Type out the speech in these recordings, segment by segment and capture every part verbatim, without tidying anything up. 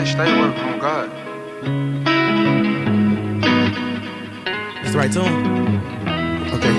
say stay working on God. It's the right tune? Okay.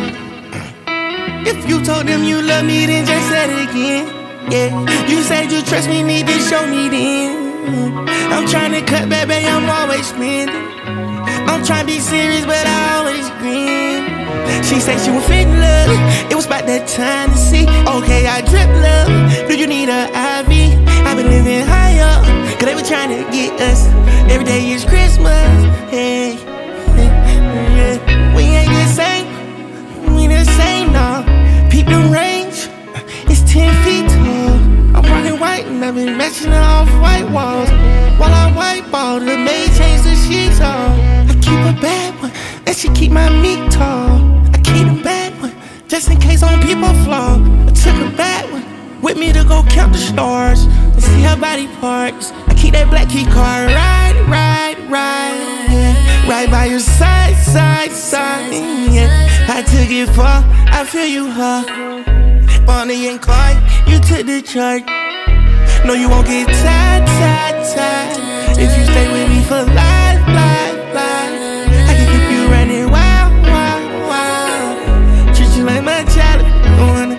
If you told them you love me, then just say it again. Yeah, you said you trust me, need to show me then. I'm trying to cut, baby, I'm always spending. I'm trying to be serious, but I always grin. She said she was fit in love, it was about that time to see. Okay, I drip love, do you need a I V? I've been living high up, cause they were trying to get us. Every day is Christmas, hey, hey, yeah. We ain't the same, we the same, no. Peep the range, it's ten feet tall. I'm rocking white and I've been matching the off-white walls. While I wipe all the maid change the sheets off. I keep a bad one, and she keep my meat tall. I keep a bad one, just in case on people flaw. I took a bad one with me to go count the stars and see her body parts. I keep that black key card, right, right, right, yeah. Right by your side, side, side, yeah. I took it far, I feel you, huh? Bonnie and Clyde, you took the charge. No, you won't get tired, tired, tired. If you stay with me for life, life, life, I can keep you running wild, wild, wild. Treat you like my child if you don't wanna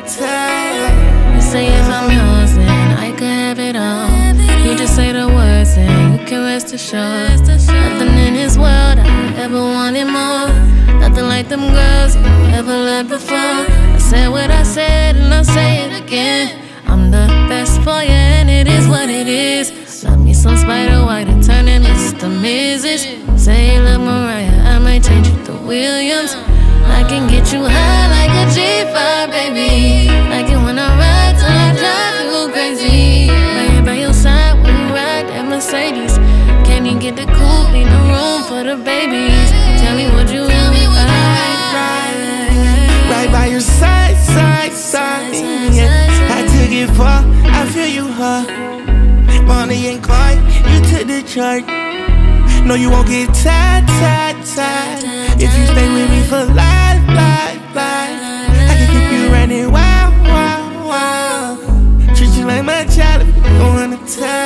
tie. You say if I'm yours, then I could have it all. You just say the words and you can rest assured. Nothing in this world I ever wanted more. Nothing like them girls you ever loved before. I said what I said and I'll say it again. I'm the best for you and it is what it is. Love me some Spider White and turn him Mister Missus Say look Mariah, I might change you to Williams. I can get you high like a G five, baby. Like it when I ride till I drive you crazy. Right here by your side when you ride that Mercedes. Can't even get the coupe, need no room for the babies. Tell me what you want me right, right, right by your side, side, side, yeah. I took it far, I feel you, huh? Bonnie and Clyde, you took the charge. No, you won't get tired, tired, tired. If you stay with me for life, life, life, I can keep you running wild, wild, wild. Treat you like my child if you don't wanna tie.